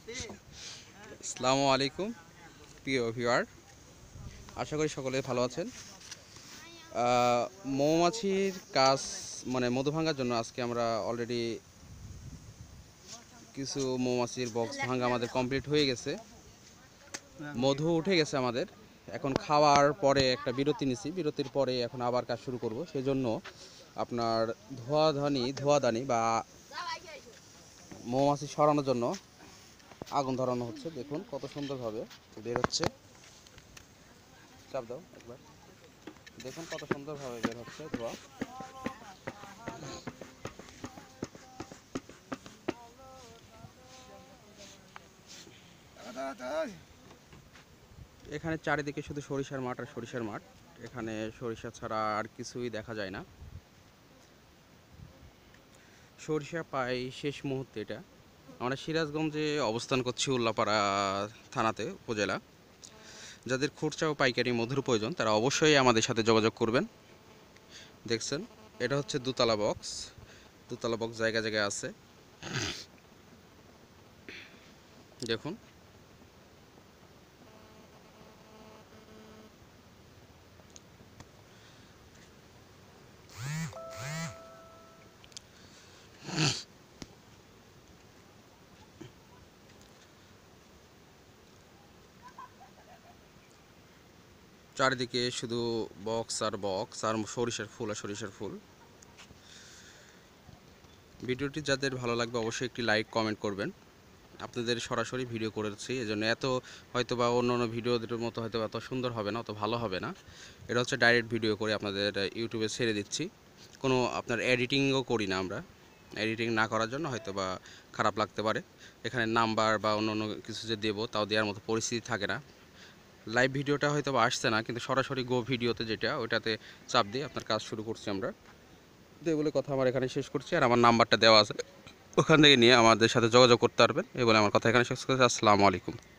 আসসালামু আলাইকুম প্রিয় ভিউয়ার, আশা করি সকলে ভালো আছেন। মৌমাছির কাজ মানে মধু ভাঙার জন্য আজকে আমরা অলরেডি কিছু মৌমাছির বক্স ভাঙা আমাদের কমপ্লিট হয়ে গেছে। মধু উঠে গেছে আমাদের। এখন খাওয়ার পরে একটা বিরতি নিছি, বিরতির পরে এখন আবার কাজ শুরু করব। সেজন্য আপনার ধোয়াদানি বা মৌমাছি সরানোর জন্য আগুন ধরানো হচ্ছে। দেখুন কত সুন্দরভাবে বের হচ্ছে। চাপ দাও একবার, দেখুন কত সুন্দরভাবে বের হচ্ছে ধোঁয়া। এখানে চারিদিকে শুধু সরিষার মাঠ আর সরিষার মাঠ। এখানে সরিষা ছাড়া আর কিছুই দেখা যায় না। সরিষা পাই শেষ মুহূর্তে। এটা আমরা সিরাজগঞ্জে অবস্থান করছি, উল্লাপাড়া থানাতে, উপজেলা। যাদের খুচরা ও পাইকারি মধুর প্রয়োজন তারা অবশ্যই আমাদের সাথে যোগাযোগ করবেন। দেখছেন, এটা হচ্ছে দোতলা বক্স। দোতলা বক্স জায়গায় জায়গায় আছে, দেখুন। চারিদিকে শুধু বক্স আর বক্স আর সরিষার ফুল আর সরিষার ফুল। ভিডিওটি যাদের ভালো লাগবে অবশ্যই একটি লাইক কমেন্ট করবেন। আপনাদের সরাসরি ভিডিও করেছি, এজন্য এত হয়তো বা অন্য অন্য ভিডিওদের মতো হয়তো এত সুন্দর হবে না, অত ভালো হবে না। এটা হচ্ছে ডাইরেক্ট ভিডিও করে আপনাদের ইউটিউবে ছেড়ে দিচ্ছি। কোনো আপনার এডিটিংও করি না আমরা। এডিটিং না করার জন্য হয়তো বা খারাপ লাগতে পারে। এখানে নাম্বার বা অন্য অন্য কিছু যে দেবো তাও দেওয়ার মতো পরিস্থিতি থাকে না। লাইভ ভিডিওটা হয়তো বা আসছে না, কিন্তু সরাসরি গো ভিডিওতে যেটা ওইটাতে চাপ দিয়ে আপনার কাজ শুরু করছি আমরা। তো এগুলো কথা আমার এখানে শেষ করছি, আর আমার নাম্বারটা দেওয়া আছে, ওখান থেকে নিয়ে আমাদের সাথে যোগাযোগ করতে পারবেন। এই বলে আমার কথা এখানে শেষ করছি। আসসালামু আলাইকুম।